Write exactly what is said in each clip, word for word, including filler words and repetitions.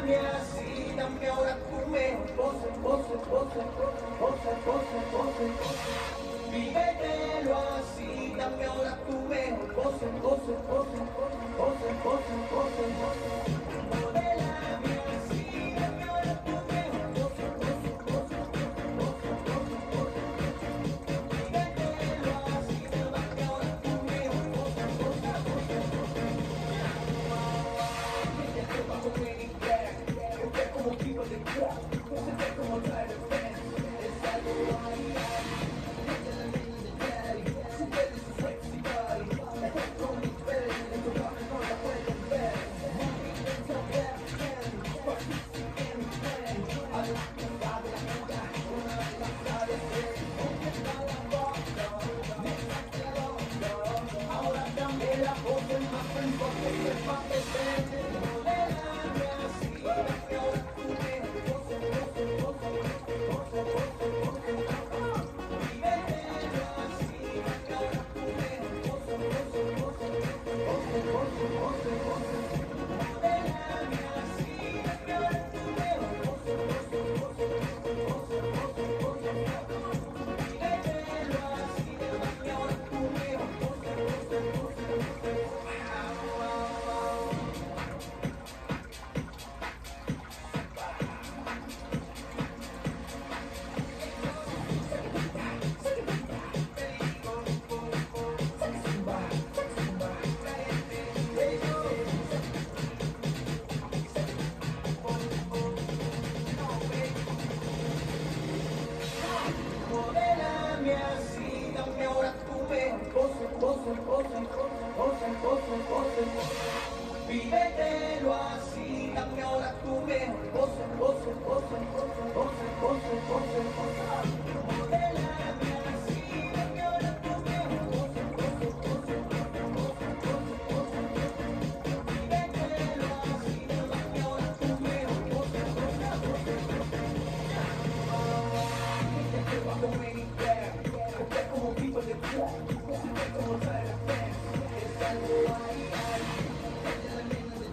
Dame así, dame ahora tu mejor pose, pose, pose, pose, pose, pose. Vívetelo así, dame ahora tu mejor pose, pose, pose, pose, pose, pose, pose. Modélame así, dame ahora tu mejor pose, pose, pose, pose, pose, pose. Vívetelo así, dame ahora tu mejor pose, pose, pose, pose. Bajo mini black, yo te como tipo de crack, no se ve como trae de fans, es algo variar. Ella la nena de daddy, su pelo y su sexy body, está con mi pelo, en tu cama no la pueden ver. Mami, it's a black man, participe en mi plan, a la casa de la nena, una de las claves es, ¿dónde está la boca? Me saqué la boca, ahora dame la voz del más fuerte que sepa que te. Modélame así, dame ahora tu mejor pose, pose, pose, pose, pose, pose. Vívetelo así, dame ahora tu mejor pose, pose, pose, pose, pose, pose, pose. Modélame así, dame ahora tu mejor pose, pose, pose, pose, pose, pose. Vívetelo así, dame ahora tu mejor pose, pose, pose, pose. Bajo mini black, yo te como tipo de crack, no se ve como trae de fans, es algo variar. Ella la nena de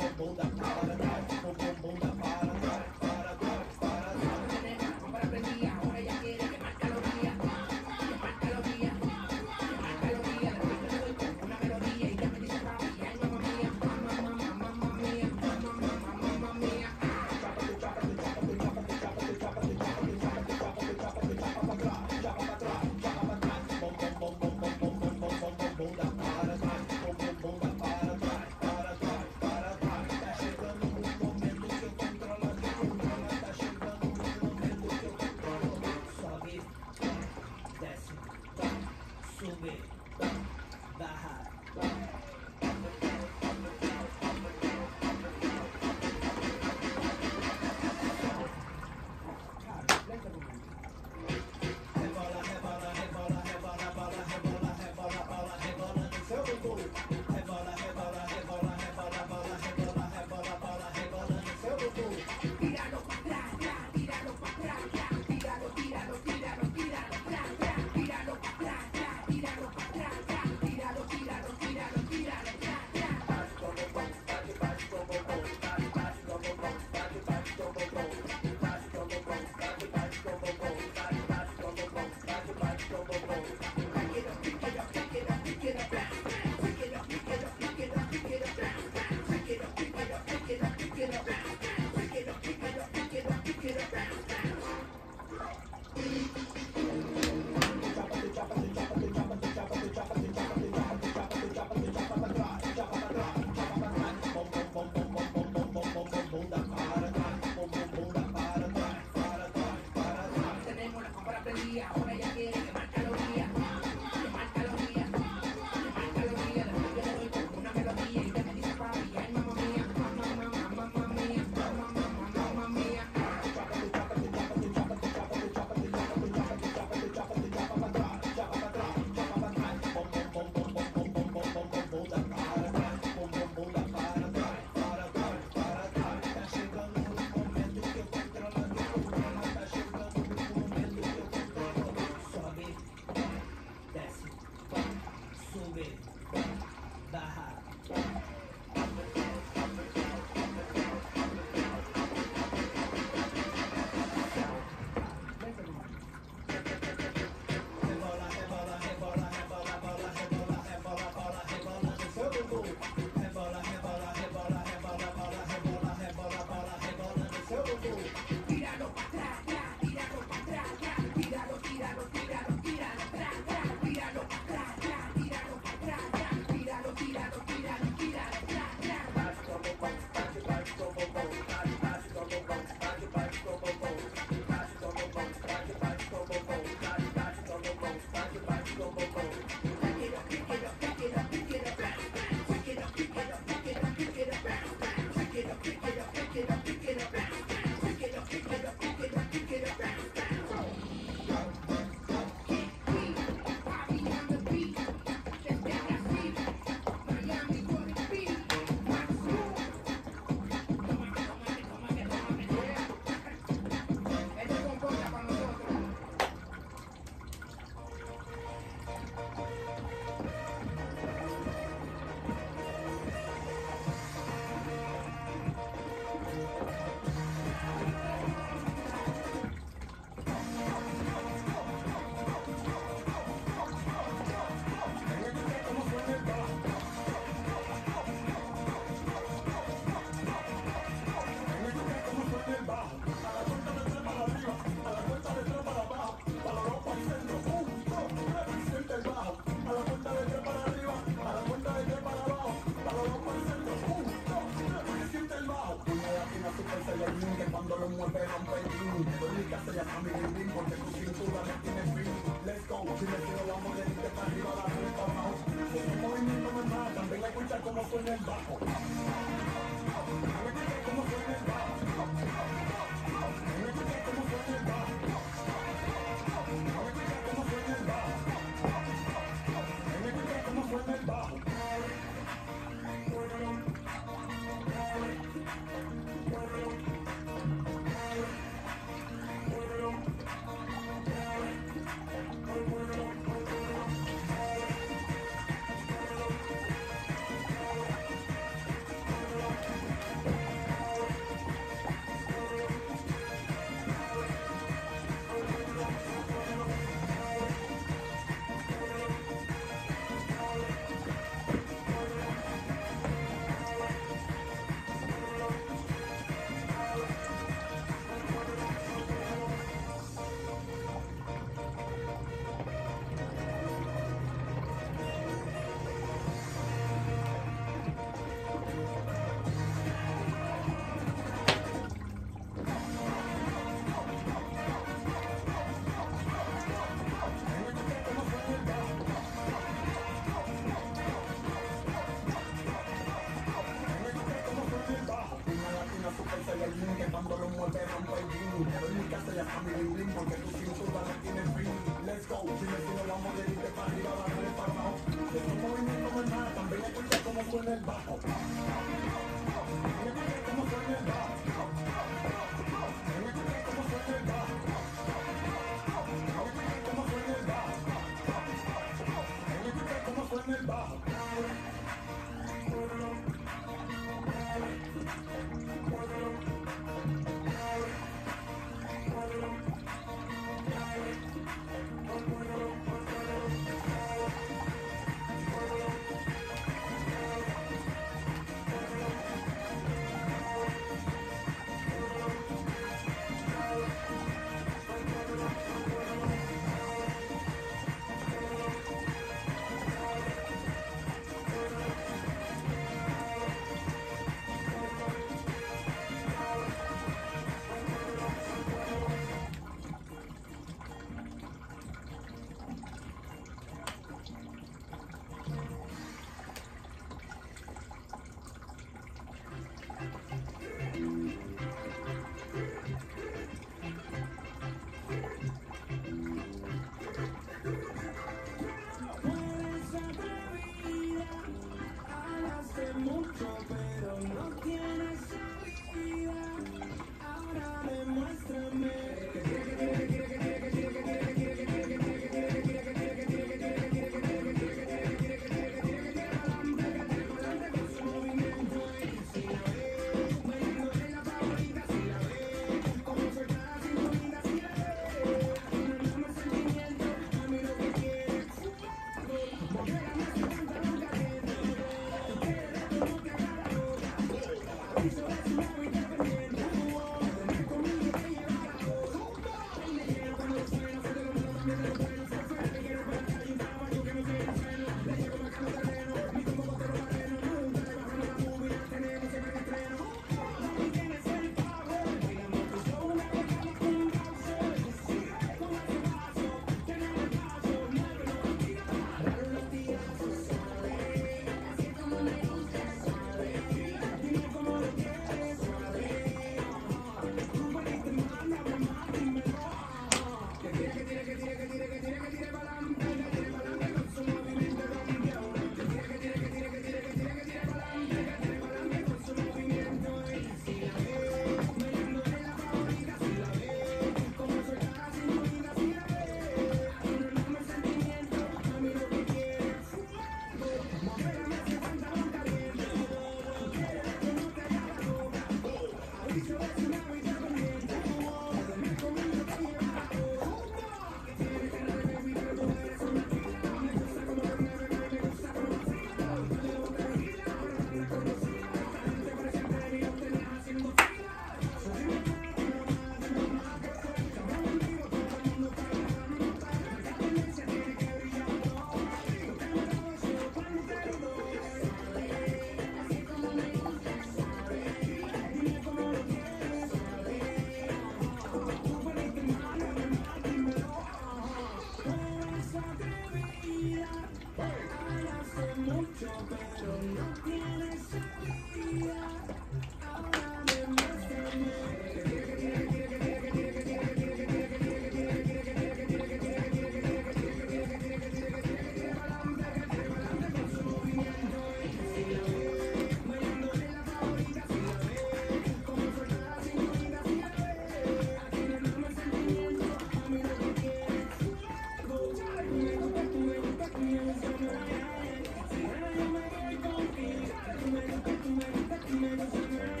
Thank you.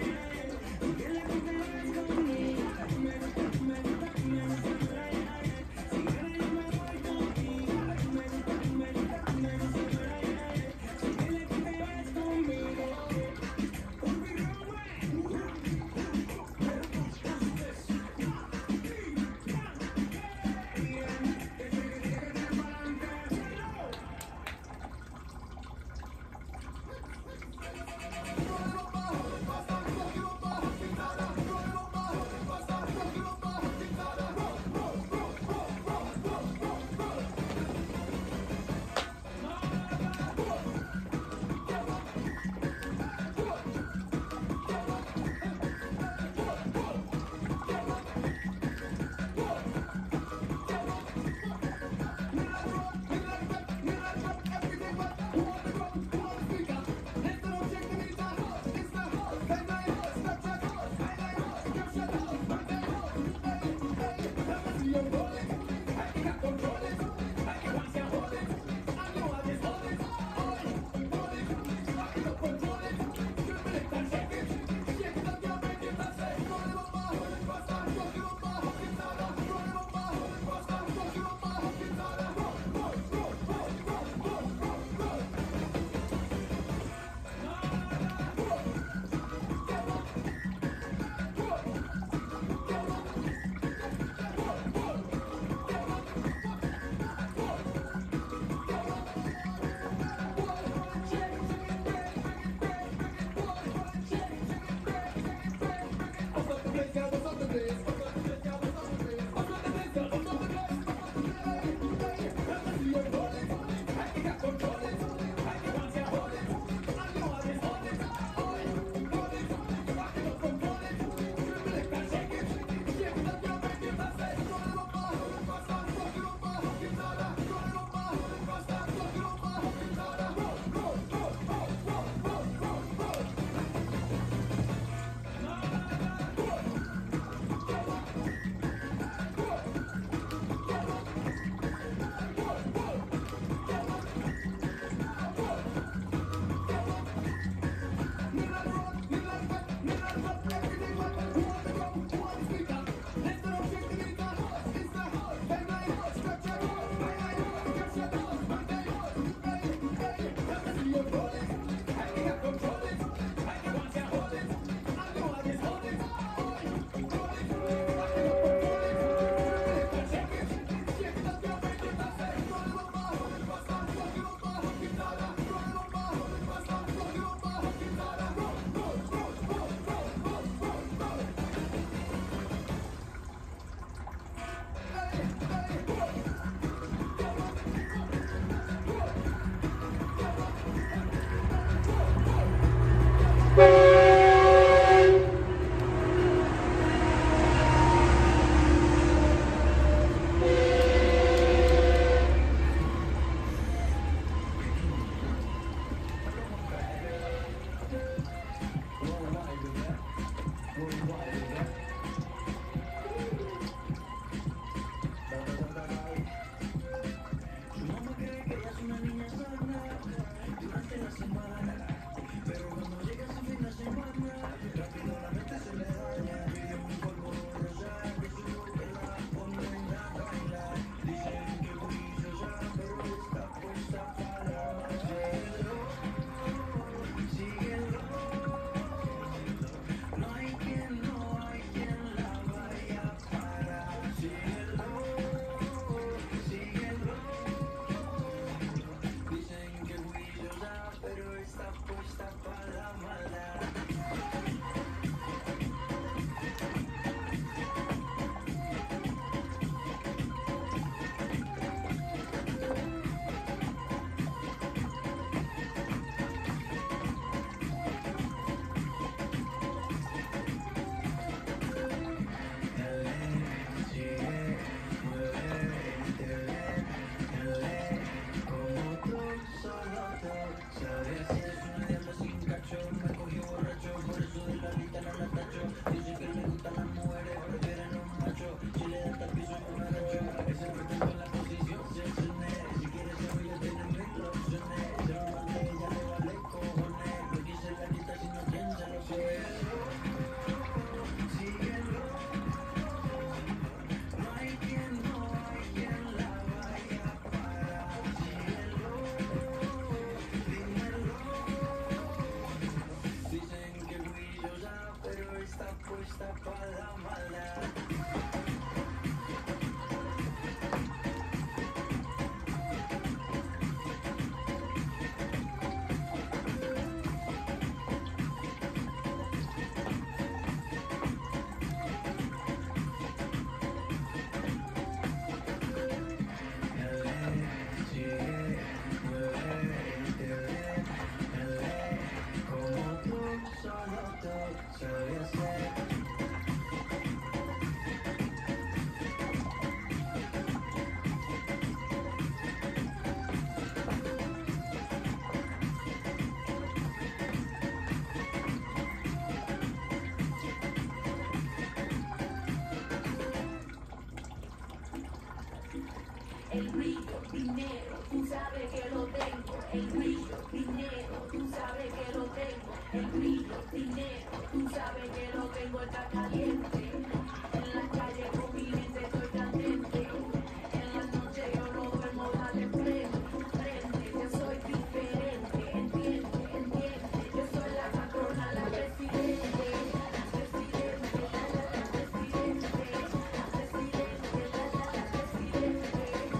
El brillo, dinero, tú sabes que lo tengo. El brillo, dinero, tú sabes que lo tengo. El brillo, dinero, tú sabes que lo tengo. Está caliente. En la calle con mi gente estoy caliente. En la noche yo no duermo, dale prende, prende. Yo soy diferente, entiende, entiende. Yo soy la patrona, la presidente. La presidente, la la la presidente. La presidente, la la la presidente.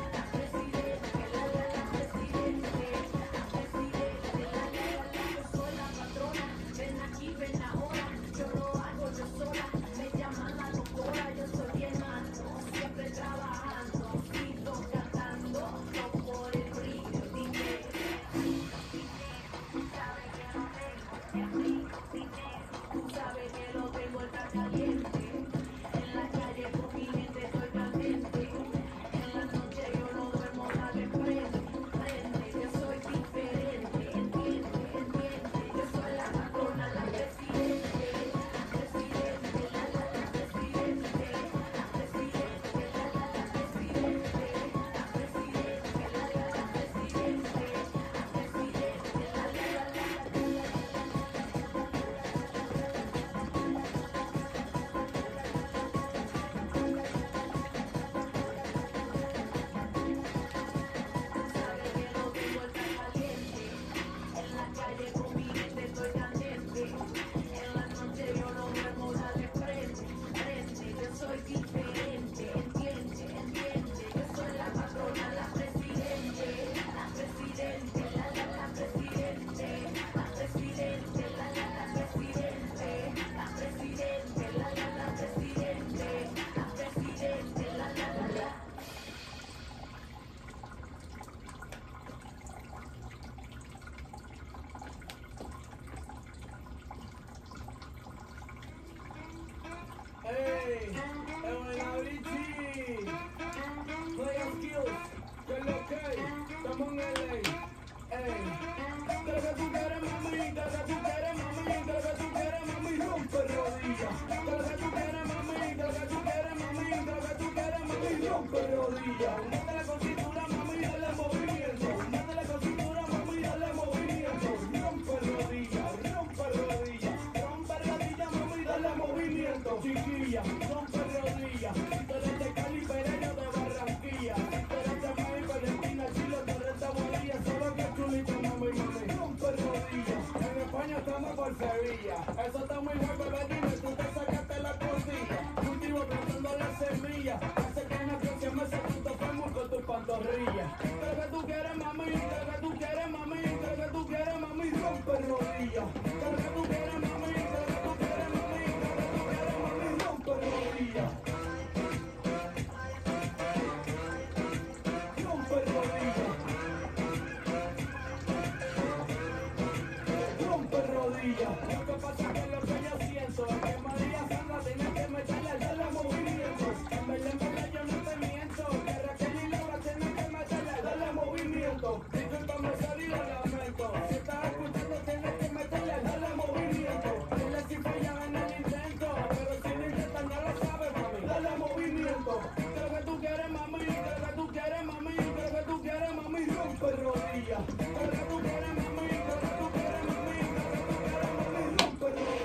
Tú sabes que lo tengo, está caliente. En la calle con mi gente estoy caliente. En la noche yo no duermo, dale prende, prende. Yo soy diferente, entiende, entiende. Yo soy la patrona, la presidente. La presidente, la la la presidente. La presidente, la la la presidente. La presidente, la la la presidente. La presidente, la la la la. Sabe que lo tengo está caliente. En la calle con mi gente estoy caliente. En la noche yo no duermo, dale prende, prende. Yo soy diferente, entiende, entiende. Yo soy la patrona, la presidente. La presidente, la la la presidente. La presidente, la la la presidente. La presidente, la la la presidente. La presidente, la la la la. Hey, Evanabiti, Play Skills, que lo que, estamos en L A. Hey, que lo que tú quieres, mami, que lo que tú quieres, mami, que lo que tú quieres, mami, rompe rodillas. Que lo que tú quieres, mami, que lo que tú quieres, mami, que lo que tú quieres, mami, rompe rodillas. Métele con cintura, mami, dale movimiento. Métele con cintura, mami, dale movimiento. Rompe rodillas, rompe rodillas, rompe rodillas, mami, dale movimiento. Chiquilla, rompe rodillas. Si tú eres de Cali, Pereño de Barranquilla. Si tú eres de Miami, Valentina, Chile, tú eres de Bolivia. Solo que chulito, mami, mami, rompe rodillas. En España estamos por Sevilla. Eso está muy bueno, bebé, dime, tú te sacaste la cosilla. Cultivo plantando la semilla. Hace que en la próxima meses tú te fuimos con tus pantorrillas. Que lo que tú quieres, mami, que lo que tú quieres, mami, que lo que tú quieres, mami, rompe rodillas. Que lo que tú quieres, mami, que lo que tú quieres, mami, que lo que tú quieres, mami, rompe rodillas. Rompe rodillas. Rompe rodillas. Lo que pasa es que lo que yo siento es que María Sandra tiene que meterle darle movimiento. En verdad, en verdad yo no te miento. Que Raquel y Laura tienen que meterle darle movimiento. Discúlpame, sorry, lo lamento. Si estás escuchando tienes que meterle darle movimiento. Dile si fallan en el intento. Pero si no intentas no lo sabes, mami. Dale movimiento. Que lo que tú quieres, mami. Que lo que tú quieres, mami. Que lo que tú quieres, mami. Rompe rodillas. Que lo que tú quieres, mami. Que lo que tú quieres, mami. Que lo que tú quieres, mami. Rompe rodillas.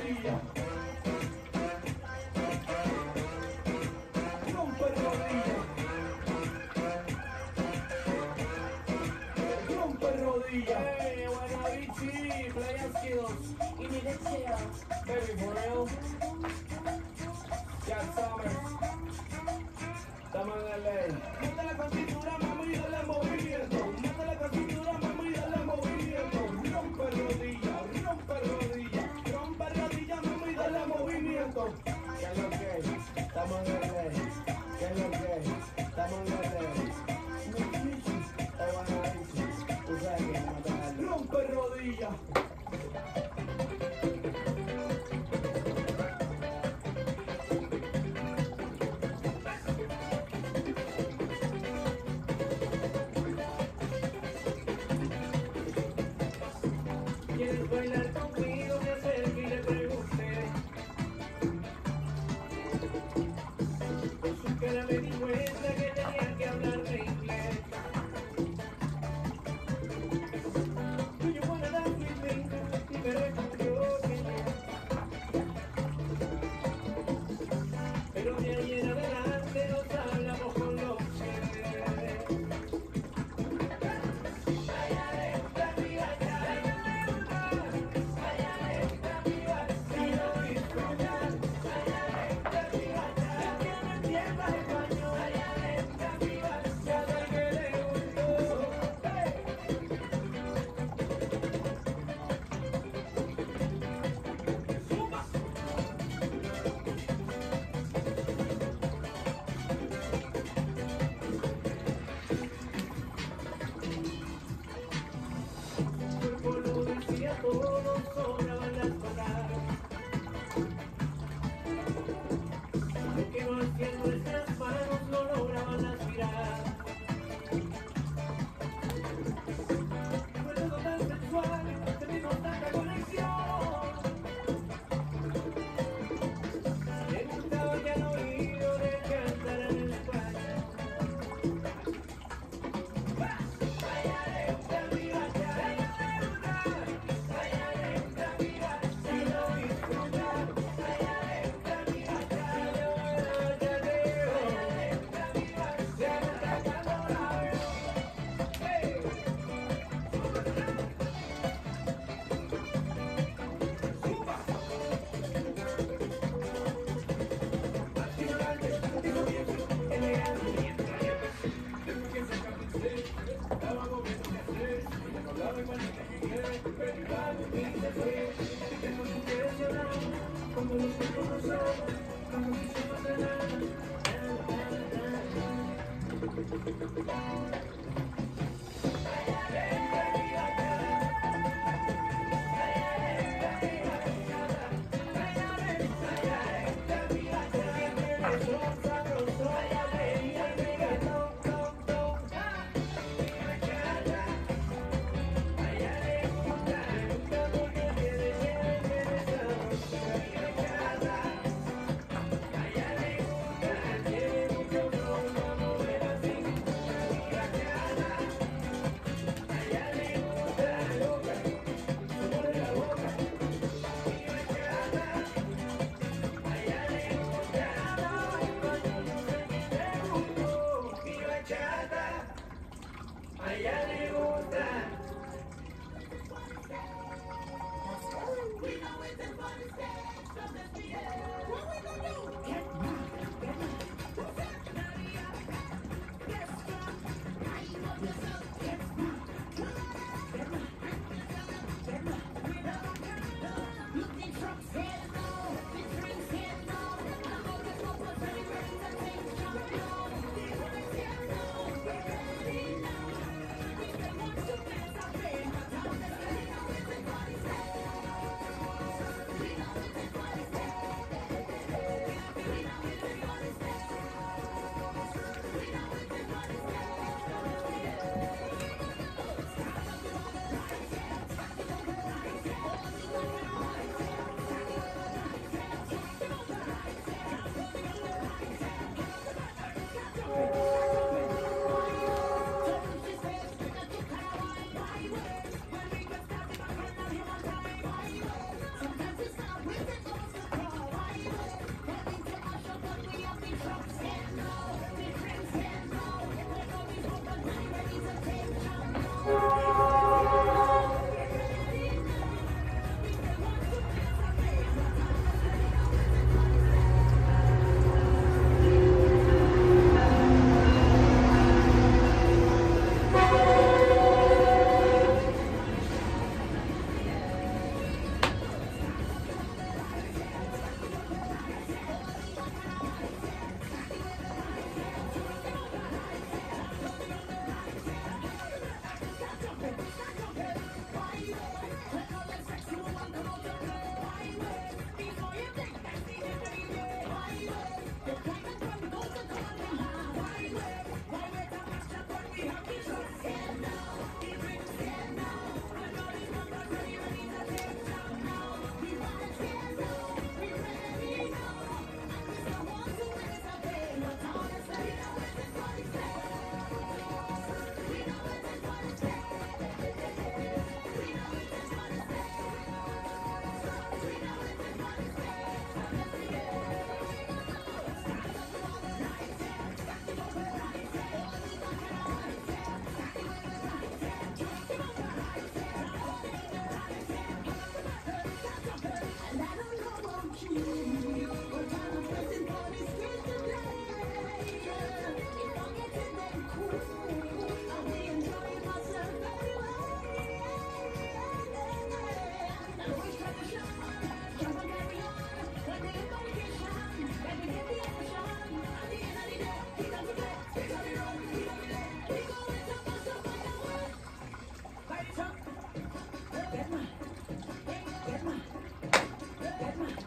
Baby, for real. Ya sabes. Estamos en L A. Métele con cintura, mami, y dale movimiento. Métele con cintura, mami, y dale movimiento. Rompe rodilla, rompe rodilla. Rompe rodilla, mami, y dale movimiento. ¿Qué es lo que? Estamos en L A. ¿Qué es lo que? Estamos en L A. Tú sabes que no te da. Rompe rodilla. ¿Quieres bailar conmigo? Me acerqué y le pregunté. Con su cara me di cuenta que tenía que hablarme inglés. Do you wanna dance with me? Y me respondió que no. Pero de ahí en adelante nos hablamos con los pies. Todos sobraban las palabras. Lo que no hacían nuestras manos no lograban aspirar. Fue todo tan sexual, tenemos tanta conexión. Le gustaba que al oído le cantaran en España.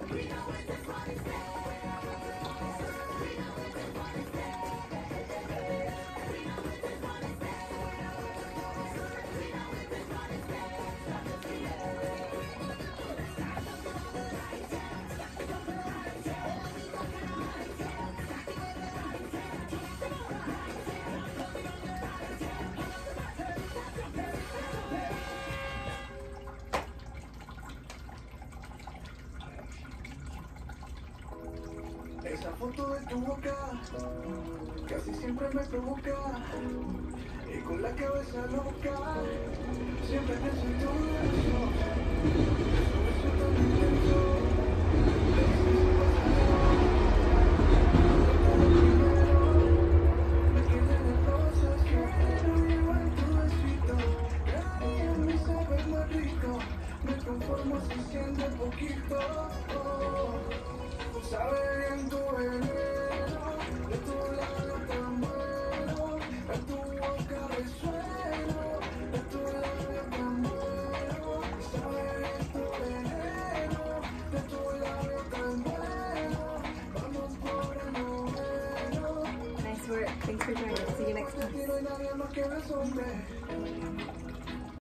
Esa foto de tu boca casi siempre me provoca, y con la cabeza loca siempre pienso en tu beso. Ese beso tan intenso, me quedé de cosas que no llevo en tu besito. Cada día me sabe más rico, me conformo si siente poquito. Sabe bien tu veneno, de tu lado tan bueno, en tu boca resueno, de tu lado tan bueno. Sabe bien tu veneno, de tu lado tan bueno, vamos por el noveno. Nice work. Thanks for joining. See you next time. No hay nadie más que me asombre.